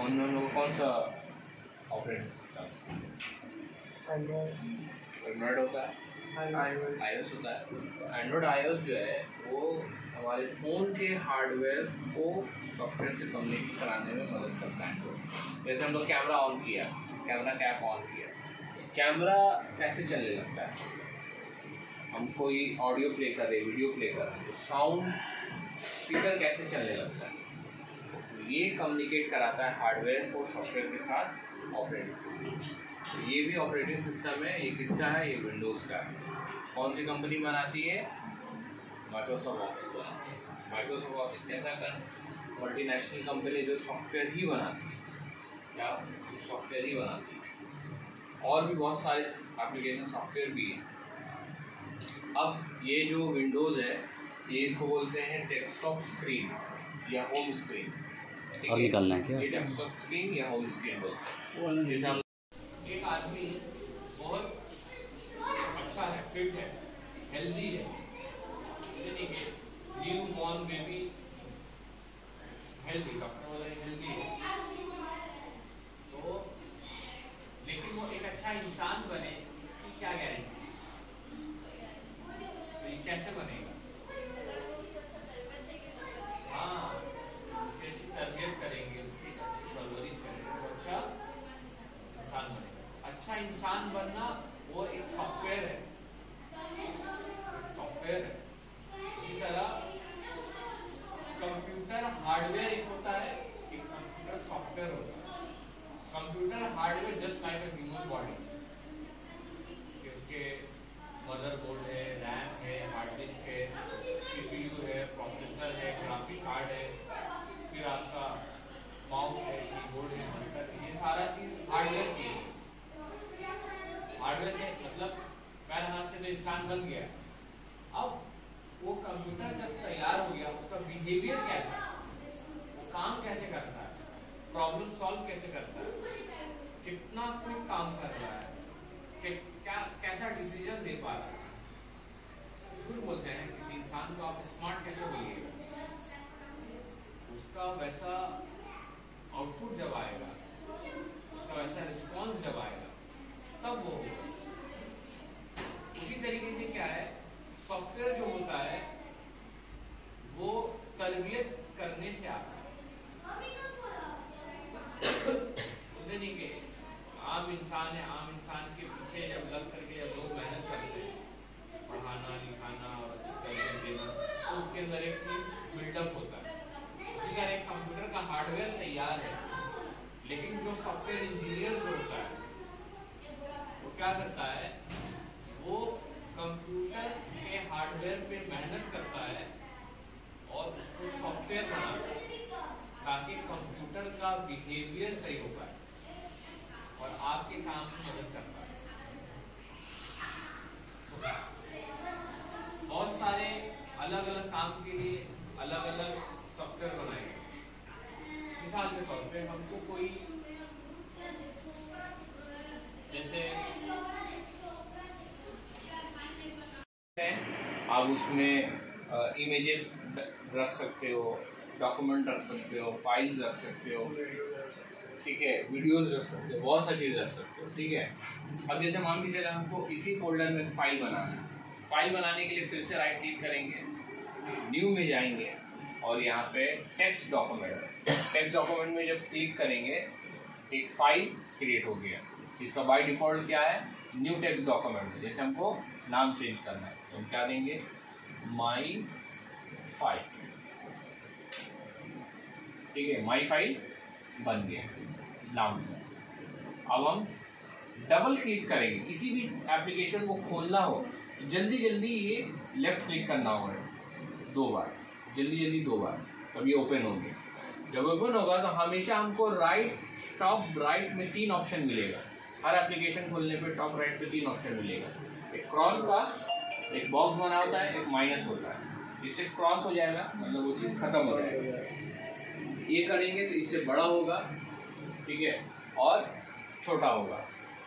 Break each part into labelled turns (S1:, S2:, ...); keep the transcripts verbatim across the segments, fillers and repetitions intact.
S1: उन लोगों को कौन सा ऑपरेटिंग सिस्टम? एंड्रॉयड होता है, आईओएस होता है। एंड्रॉयड आईओएस जो है वो हमारे फ़ोन के हार्डवेयर को सॉफ्टवेयर से कम्युनिकेट कराने में मदद करता है। जैसे हम लोग कैमरा ऑन किया, कैमरा कैप ऑन किया, कैमरा कैसे चलने लगता है? हम कोई ऑडियो प्ले कर रहे, वीडियो प्ले कर रहे, तो साउंड स्पीकर कैसे चलने लगता है? ये कम्युनिकेट कराता है हार्डवेयर को सॉफ्टवेयर के साथ ऑपरेटिंग सिस्टम। तो ये भी ऑपरेटिंग सिस्टम है। ये किसका है? ये विंडोज़ का है। कौन सी कंपनी बनाती है? माइक्रोसॉफ्ट ऑफिस बनाती है। माइक्रोसॉफ्ट ऑफिस कैसा कर मल्टीनेशनल कंपनी जो सॉफ्टवेयर ही बनाती है, क्या सॉफ्टवेयर ही बनाती है। और भी बहुत सारे एप्लीकेशन सॉफ्टवेयर भी है। अब ये जो विंडोज़ है ये इसको बोलते हैं डेस्कटॉप स्क्रीन या होम स्क्रीन।
S2: और निकालना है क्या?
S1: ये डेस्कटॉप स्क्रीन या होम स्क्रीन बोलते हैं। जैसे हम एक आदमी बहुत अच्छा है, फिट है, हेल्दी है, यानी कि new born baby healthy, doctor बोला हेल्दी है, तो लेकिन वो एक अच्छा इंसान बने इसकी क्या गारंटी? तो ये कैसे बनेगा? हाँ, उसकी अच्छी तरबियत करेंगे, उसकी अच्छी परवरिश करेंगे तो अच्छा इंसान बनेगा। अच्छा इंसान बनना वो एक सॉफ्टवेयर है, सॉफ्टवेयर है। इसी तरह कंप्यूटर हार्डवेयर एक होता है, एक कंप्यूटर सॉफ्टवेयर होता है। Computer hardware just like a human body, उसके मदरबोर्ड है, रैम है, हार्ड डिस्क है, सीपीयू है, प्रोसेसर है, ग्राफिक कार्ड है, फिर आपका माउस है, कीबोर्ड है, मॉनिटर है, ये सारा चीज़ हार्डवेयर की है। हार्डवेयर से मतलब पैर हाथ से तो इंसान बन गया। अब वो कंप्यूटर जब तैयार हो गया, उसका बिहेवियर कैसा है, वो काम कैसे करता है, प्रॉब्लम सॉल्व कैसे करता है, कितना कोई काम कर रहा है, कि क्या कैसा डिसीजन दे पा रहा है। फिर बोलते हैं किसी इंसान को आप स्मार्ट कैसे बोलिएगा, उसका वैसा आउटपुट जब आएगा, उसका वैसा रिस्पॉन्स जब आएगा, तब वो होगा। उसी तरीके से क्या है, सॉफ्टवेयर जो होता है वो तरबियत करने से आता है। नहीं के आम इंसान है, आम इंसान के पीछे जब लग करके जब लोग मेहनत करते हैं, पढ़ाना लिखाना और अच्छी तरबियत देना, तो उसके अंदर एक चीज़ बिल्डअप होता है। उसी तरह एक कंप्यूटर का हार्डवेयर तैयार है, लेकिन जो सॉफ्टवेयर इंजीनियर जो होता है वो क्या करता है, वो कंप्यूटर के हार्डवेयर पे मेहनत करता है और उसको सॉफ्टवेयर बनाता है ताकि कंप्यूटर का बिहेवियर सही हो पाए और आपके काम में मदद करता है। बहुत सारे अलग अलग काम के लिए अलग अलग सॉफ्टवेयर बनाए गए। मिसाल के तौर पे हमको कोई जैसे आप उसमें इमेजेस रख सकते हो, डॉक्यूमेंट रख सकते हो, फाइल्स रख सकते हो, ठीक है, वीडियोस रख सकते हो, बहुत सा चीज़ रख सकते हो, ठीक है। अब जैसे मान के चले हमको इसी फोल्डर में फाइल बनाना है। फाइल बनाने के लिए फिर से राइट क्लिक करेंगे, न्यू में जाएंगे और यहाँ पे टेक्स्ट डॉक्यूमेंट, टेक्स्ट डॉक्यूमेंट में जब क्लिक करेंगे एक फाइल क्रिएट हो गया, जिसका बाय डिफ़ॉल्ट क्या है, न्यू टेक्स्ट डॉक्यूमेंट। जैसे हमको नाम चेंज करना है तो हम क्या देंगे, माई फाइल, ठीक है, माई फाइल बन गया नाम से। अब हम डबल क्लिक करेंगे, किसी भी एप्लीकेशन को खोलना हो तो जल्दी जल्दी ये लेफ्ट क्लिक करना होगा दो बार, जल्दी जल्दी दो बार, तब ये ओपन हो गया। जब ओपन होगा तो हमेशा हमको राइट टॉप राइट में तीन ऑप्शन मिलेगा। हर एप्लीकेशन खोलने पे टॉप राइट पे तीन ऑप्शन मिलेगा। एक क्रॉस का एक बॉक्स बना होता है, एक माइनस होता है। इससे क्रॉस हो जाएगा मतलब वो चीज़ खत्म हो जाएगा। ये करेंगे तो इससे बड़ा होगा, ठीक है, और छोटा होगा,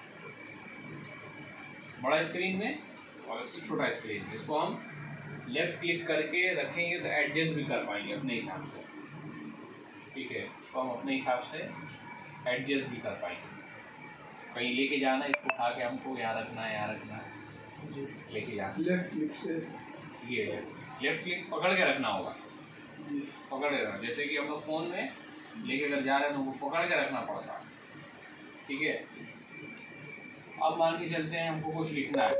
S1: बड़ा स्क्रीन में और इससे छोटा स्क्रीन में। इसको हम लेफ्ट क्लिक करके रखेंगे तो एडजस्ट भी कर पाएंगे अपने हिसाब से, ठीक है। तो हम अपने हिसाब से एडजस्ट भी कर पाएंगे। कहीं लेके जाना, इसको उठा के हमको यहाँ रखना है, यहाँ रखना है, लेके जाना।
S3: लेफ्ट क्लिक से
S1: ये लेफ्ट क्लिक पकड़ के रखना होगा, पकड़ के रखना। जैसे कि हम लोग फ़ोन में लेके अगर जा रहे हैं तो वो पकड़ के रखना पड़ता है, ठीक है। अब मान के चलते हैं हमको कुछ लिखना है,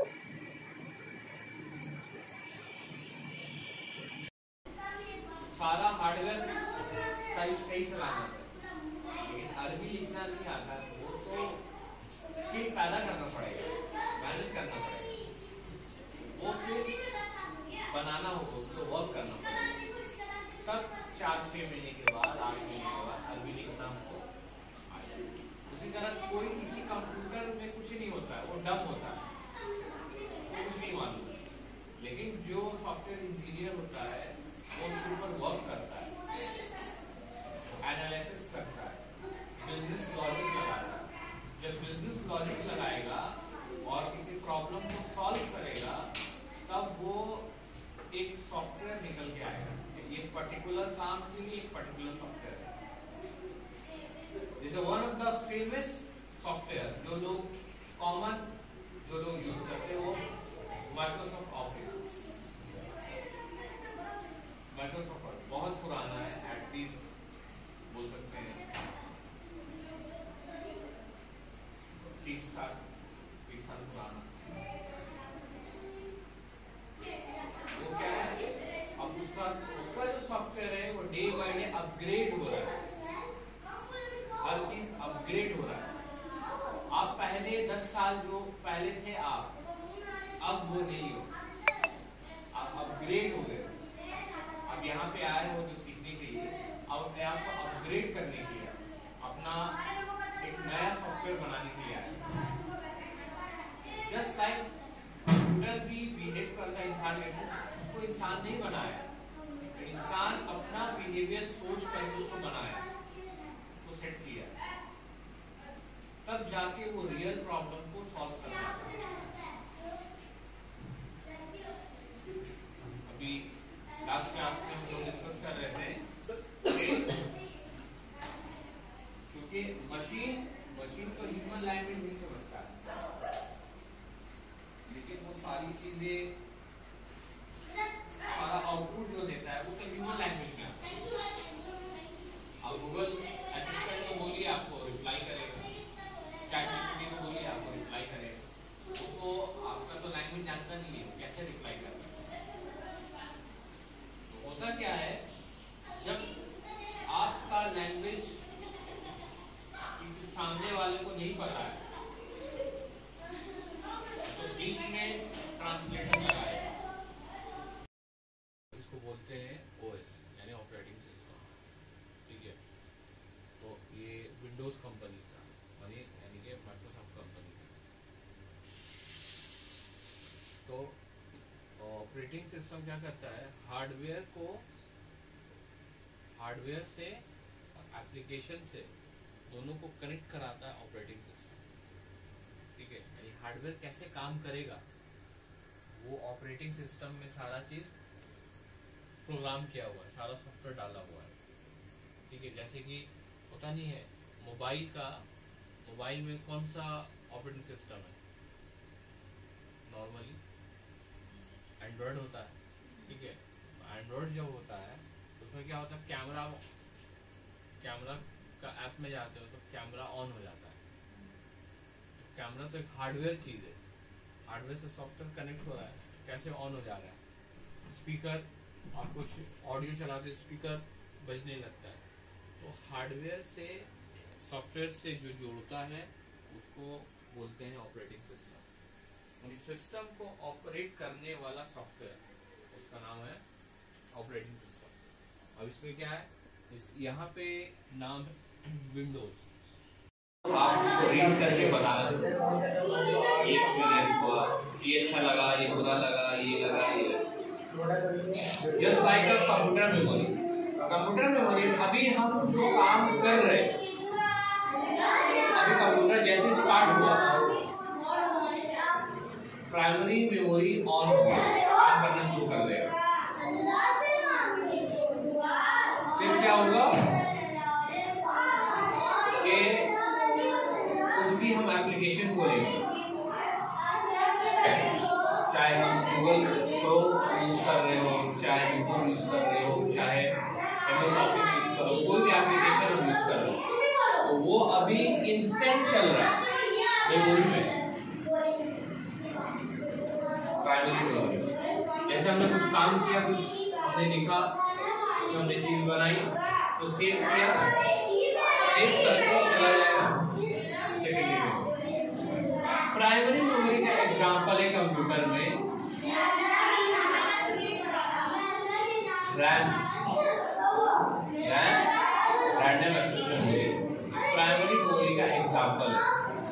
S1: सारा हार्डवेयर सही सही चलाना है, लेकिन अरबी लिखना नहीं आता है, वो तो स्किल पैदा करना पड़ेगा, मेहनत करना पड़ेगा, वो फिर बनाना होगा, उसको वर्क करना पड़ेगा। तब चार छः महीने के बाद, आठ महीने के बाद अरबी लिखना हमको आ जाएगा। उसी तरह कोई किसी कंप्यूटर में कुछ नहीं होता है, वो डम होता है, वो कुछ नहीं मालूम, लेकिन जो सॉफ्टवेयर इंजीनियर होता है वो उसके ऊपर वर्क करता है, एनालिसिस करता है, बिजनेस लॉजिक लगाता है। जब बिजनेस लॉजिक लगाएगा और किसी प्रॉब्लम को सॉल्व करेगा, तब वो एक सॉफ्टवेयर निकल के आएगा। ये पर्टिकुलर काम के लिए एक पर्टिकुलर सॉफ्टवेयर है। This is one of the famous software जो लोग कॉमन जो लोग यूज करते हैं, वो माइक्रोसॉफ्ट ऑफिस। माइक्रोसॉफ्ट बहुत पुराना है, एटलीस्ट बोल सकते हैं तीस साल तीस साल पुराना। वो क्या है, अब उसका उसका जो सॉफ्टवेयर है वो डे बाय डे अपग्रेड हो रहा है, हर चीज अपग्रेड हो रहा है। आप पहले दस साल जो पहले थे आप, अब वो नहीं हो, आप अपग्रेड हो गए। अब यहाँ पे आए हो जो सीखने के लिए, अब अपने आप को अपग्रेड करने के लिए, अपना एक नया सॉफ्टवेयर बनाने के लिए आए। जस्ट लाइक कंप्यूटर भी बिहेव करता है इंसान के, उसको इंसान नहीं बनाया, तो इंसान अपना बिहेवियर सोच करके उसको बनाया, उसको सेट किया, तब जाके वो रियल प्रॉब्लम को सॉल्व कर सकता है। अभी लास्ट क्लास में हम लोग डिस्कस कर रहे थे क्योंकि मशीन मशीन तो ह्यूमन लैंग्वेज नहीं समझता है, लेकिन वो सारी चीजें, सारा आउटपुट जो देता है वो तो ह्यूमन लैंग्वेज में आता है। अब गूगल असिस्टेंट को बोलिए आपको रिप्लाई करेगा, चैट जीपीटी को बोलिए आपको रिप्लाई करेगा, वो तो आपका तो लैंग्वेज जानता नहीं है, कैसे रिप्लाई करेगा। होता क्या है, जब आपका लैंग्वेज किसी सामने वाले को नहीं पता है, तो बीच में ट्रांसलेटर लगाएगा, इसको बोलते हैं ओएस यानी ऑपरेटिंग सिस्टम, ठीक है। तो ये विंडोज कंपनी का यानी यानी कि माइक्रोसॉफ्ट कंपनी का। तो ऑपरेटिंग सिस्टम क्या करता है, हार्डवेयर को हार्डवेयर से और एप्लीकेशन से दोनों को कनेक्ट कराता है ऑपरेटिंग सिस्टम, ठीक है। यानी हार्डवेयर कैसे काम करेगा वो ऑपरेटिंग सिस्टम में सारा चीज प्रोग्राम किया हुआ है, सारा सॉफ्टवेयर डाला हुआ है, ठीक है। जैसे कि होता नहीं है मोबाइल का, मोबाइल में कौन सा ऑपरेटिंग सिस्टम है, नॉर्मली एंड्रॉयड होता है, ठीक है। एंड्रॉयड जब होता है तो उसमें क्या होता है, कैमरा कैमरा का ऐप में जाते हो तो कैमरा ऑन हो जाता है। तो कैमरा तो एक हार्डवेयर चीज़ है, हार्डवेयर से सॉफ्टवेयर कनेक्ट हो रहा है, कैसे ऑन हो जा रहा है। स्पीकर, आप कुछ ऑडियो चलाते स्पीकर बजने लगता है, तो हार्डवेयर से सॉफ्टवेयर से जो जोड़ता है उसको बोलते हैं ऑपरेटिंग सिस्टम। इस सिस्टम को ऑपरेट करने वाला सॉफ्टवेयर, उसका नाम है ऑपरेटिंग सिस्टम। अब इसमें क्या है, इस यहाँ पे नाम विंडोज, आपको रीड करके बताना ये ये अच्छा लगा, ये बुरा लगा, ये लगा, ये just like a computer memory. Computer memory, अभी हम जो काम कर रहे हैं, अभी कंप्यूटर जैसे स्टार्ट हुआ, प्राइमरी मेमोरी ऑन काम करना शुरू कर देगा, फिर क्या होगा कि एप्लीकेशन खोलेंगे, चाहे हम गूगल क्रोम यूज कर रहे हो, चाहे यूट्यूब यूज कर रहे हो, चाहे एमएस ऑफिस यूज करो, कोई भी एप्लीकेशन हम यूज कर रहे हो, तो वो अभी इंस्टेंट चल रहा है मेमोरी में, प्राइमरी मेमोरी। जैसे हमने कुछ काम किया, कुछ हमने लिखा, कुछ हमने चीज बनाई, तो सेव किया, सेव करके चला जाएगा सेकेंडरी मेमोरी। प्राइमरी मेमोरी का एग्जांपल है कंप्यूटर में RAM, RAM random access memory primary memory का एग्जांपल है।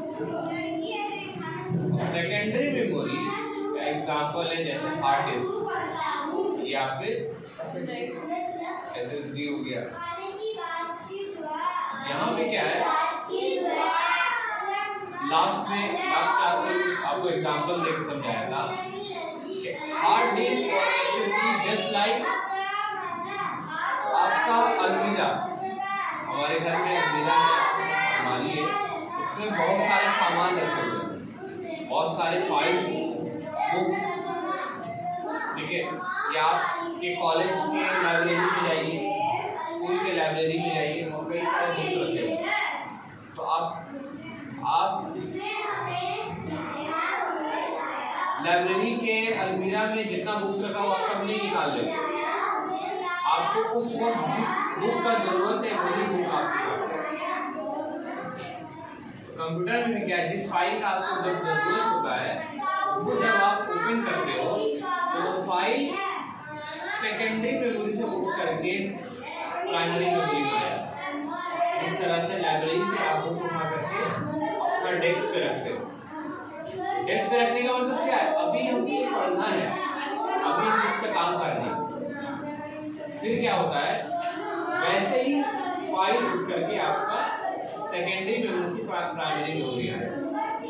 S1: सेकेंडरी मेमोरी का एग्जांपल है जैसे हार्ड डिस्क या फिर एसएसडी हो गया। यहाँ पे क्या है, लास्ट में लास्ट क्लास में आपको एग्जांपल देकर समझाया था कि हार्ड डिस्क और एसएसडी जस्ट लाइक आपका अलमीरा, हमारे घर में अलमीरा हमारी है, उसमें बहुत सारे सामान रखे हुए हैं, बहुत सारे फाइल्स, बुक्स, ठीक है, या आपके कॉलेज के लाइब्रेरी में जाइए, स्कूल के लाइब्रेरी में जाइए, और कई सारे बुक्स रखे हुए हैं। तो आप आप लाइब्रेरी के अलमीरा में जितना बुक्स रखा हो आप सब नहीं निकाल देंगे, आपको उस वक्त जिस बुक का जरूरत है वही बुक आपको। कंप्यूटर में क्या, जिस फाइल का आपको जब जरूरत होता है वो जब आप ओपन करते हो तो वो फाइल सेकेंडरी मेमोरी से बुक करके प्राइमरी मेमोरी में आया। इस तरह से लाइब्रेरी से आप उसको उठा करके अपना डेस्क पे रखते हो। डेस्क पे रखने का मतलब क्या है, अभी हमको पढ़ना है, अभी हम इस पे काम करना है, फिर क्या होता है, वैसे ही फाइल उठ करके आपका सेकेंडरी मेमोरी से प्राइमरी मेमोरी आ जाए।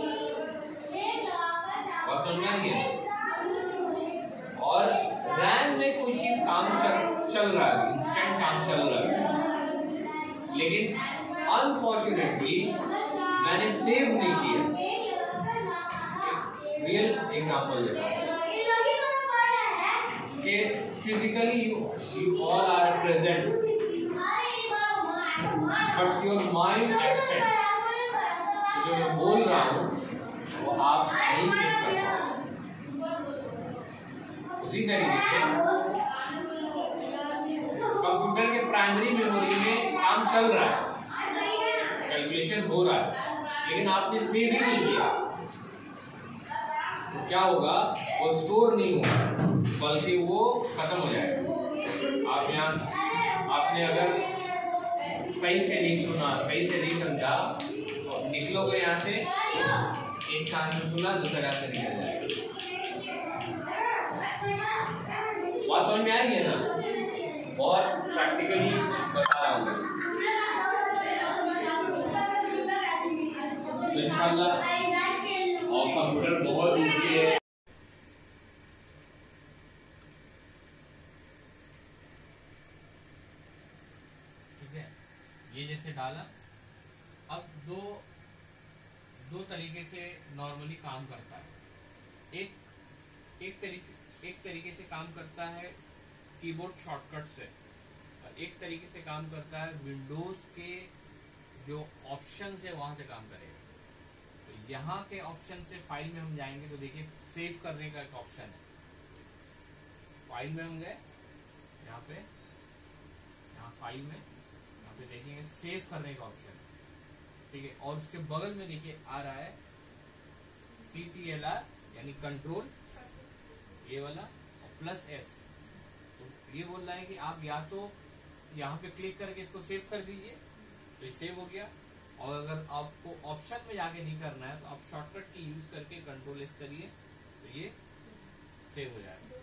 S1: और समझ गए। और रैम में कोई चीज काम चल चल रहा है, इंस्टेंट काम चल रहा है, लेकिन अनफॉर्चुनेटली मैंने सेव नहीं किया। रियल एग्जांपल देता हूं कि physically you all are present but your mind absent, जो मैं बोल रहा हूँ वो आप नहीं सेव कर पाओगे। उसी तरीके से कंप्यूटर के प्राइमरी मेमोरी में काम चल रहा है, कैलकुलेशन हो रहा है, लेकिन आपने सेव ही नहीं किया, तो क्या होगा, वो स्टोर नहीं होगा बल्कि वो खत्म हो जाएगा। आप यहाँ आपने अगर सही से नहीं सुना, सही से नहीं समझा, तो निकलोगे यहाँ से, एक कान से सुना दूसरा कान से निकल जाएगा। बात समझ में आ रही है ना? बहुत प्रैक्टिकली बता रहा हूँ, तो इंशाल्लाह और कंप्यूटर बहुत ईजी है। ये जैसे डाला, अब दो दो तरीके से नॉर्मली काम करता है। एक एक तरीके एक तरीके से काम करता है कीबोर्ड शॉर्टकट से, और एक तरीके से काम करता है विंडोज़ के जो ऑप्शन है वहाँ से काम करेगा। तो यहाँ के ऑप्शन से फाइल में हम जाएंगे तो देखिए सेव करने का एक ऑप्शन है। फाइल में हम गए, यहाँ पे यहाँ फाइल में तो देखेंगे सेव करने का ऑप्शन, ठीक है, और उसके बगल में देखिए आ रहा है सी टी एल आर यानी कंट्रोल, ये वाला, और प्लस एस। तो ये बोल रहा है कि आप या तो यहाँ पे क्लिक करके इसको सेव कर दीजिए तो ये सेव हो गया, और अगर आपको ऑप्शन में जाके नहीं करना है तो आप शॉर्टकट की यूज करके कंट्रोल एस करिए तो ये सेव हो जाएगा।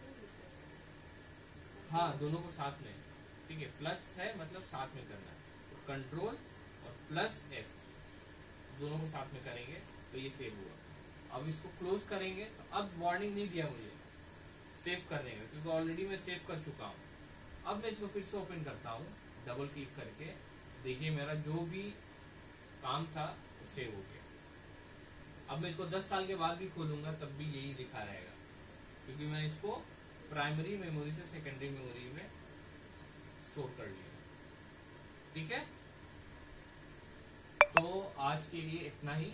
S1: हाँ, दोनों को साथ में, ठीक है, प्लस है मतलब साथ में करना है, तो कंट्रोल और प्लस एस दोनों को साथ में करेंगे तो ये सेव हुआ। अब इसको क्लोज करेंगे तो अब वार्निंग नहीं दिया मुझे सेव करने का, क्योंकि ऑलरेडी मैं सेव कर चुका हूँ। अब मैं इसको फिर से ओपन करता हूँ डबल क्लिक करके, देखिए मेरा जो भी काम था वो सेव हो गया। अब मैं इसको दस साल के बाद भी खोलूंगा तब भी यही लिखा रहेगा, क्योंकि मैं इसको प्राइमरी मेमोरी से सेकेंडरी मेमोरी में स्टोर कर लिया। ठीक है, तो आज के लिए इतना ही।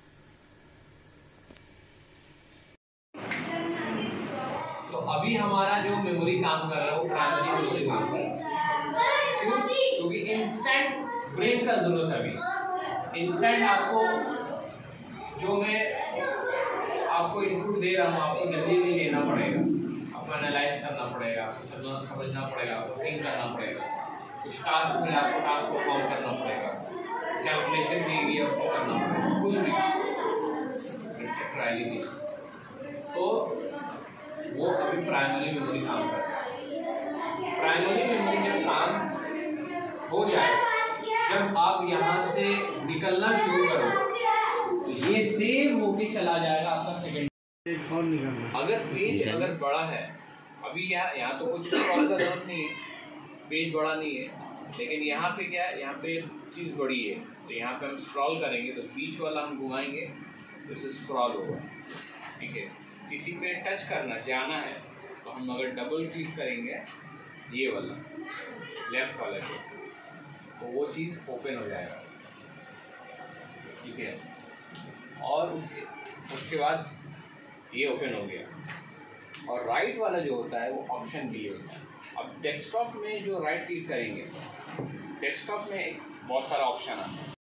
S1: तो अभी हमारा जो मेमोरी काम कर रहा है वो प्राइमरी मेमोरी काम कर रहा है, क्यों? क्योंकि इंस्टेंट ब्रेन का जरूरत है अभी। इंस्टेंट आपको जो मैं आपको इनपुट दे रहा हूँ आपको जल्दी नहीं लेना पड़ेगा, आपको एनालाइज करना पड़ेगा, आपको समझना पड़ेगा, आपको थिंक करना पड़ेगा, कुछ टास्क मिला आपको टास्क परफॉर्म करना पड़ेगा, कैलकुलेशन दी गई है उसको करना पड़ेगा, कुछ भी एक्सेट्रा। तो वो अभी प्राइमरी मेमोरी काम कर रहा है। प्राइमरी मेमोरी जब काम हो जाए, जब आप यहाँ से निकलना शुरू करो तो ये सेव होके चला जाएगा आपका सेकेंड। अगर पेज अगर बड़ा है, अभी यहाँ यहाँ तो कुछ स्क्रॉल का जरूरत नहीं है, पेज बड़ा नहीं है, लेकिन यहाँ पे क्या है, यहाँ पे चीज़ बड़ी है, तो यहाँ पे हम स्क्रॉल करेंगे तो बीच वाला हम घुमाएंगे तो इसे स्क्रॉल होगा। ठीक है, किसी पे टच करना जाना है तो हम अगर डबल क्लिक करेंगे ये वाला लेफ्ट वाला पे, तो वो चीज़ ओपन हो जाएगा। ठीक है, और उसके उसके बाद ये ओपन हो गया। और राइट वाला जो होता है वो ऑप्शन के लिए होता है। अब डेस्कटॉप में जो राइट क्लिक करेंगे, डेस्कटॉप में बहुत सारा ऑप्शन आता है।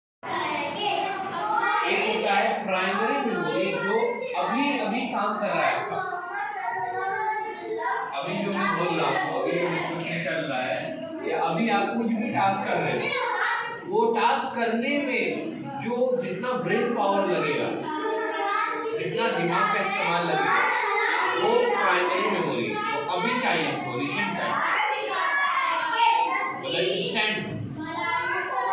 S1: एक होता है प्राइमरी मेमोरी जो अभी अभी काम कर रहा है आपका, अभी जो मैं बोल रहा हूँ, अभी जो डिस्कशन चल रहा है या अभी आप कुछ भी टास्क कर रहे हो, वो टास्क करने में जो जितना ब्रेन पावर लगेगा, जितना दिमाग का इस्तेमाल लगेगा, वो प्राइमरी मेमोरी वो अभी चाहिए, हमको रिसेंट चाहिए, मतलब इंस्टेंट।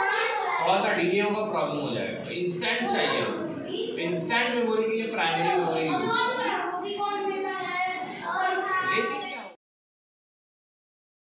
S1: थोड़ा सा डिले होगा प्रॉब्लम हो जाएगा, इंस्टेंट चाहिए। इंस्टेंट मेमोरी के लिए प्राइमरी मेमोरी